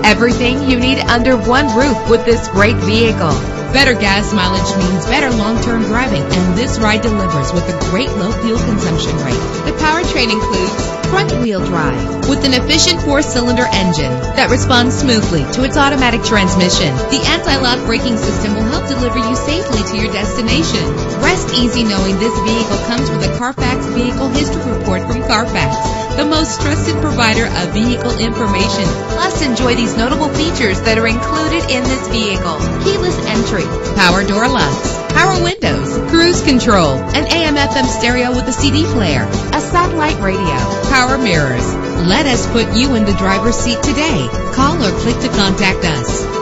Everything you need under one roof with this great vehicle. Better gas mileage means better long-term driving, and this ride delivers with a great low fuel consumption rate. The powertrain includes front-wheel drive with an efficient 4-cylinder engine that responds smoothly to its automatic transmission. The anti-lock braking system will help deliver you safely to your destination. Rest easy knowing this vehicle comes with a Carfax Vehicle History Report from Carfax, the most trusted provider of vehicle information. Plus, enjoy these notable features that are included in this vehicle: keyless entry, Power door locks, power windows, cruise control, an AM/FM stereo with a CD player, a satellite radio, power mirrors. Let us put you in the driver's seat today. Call or click to contact us.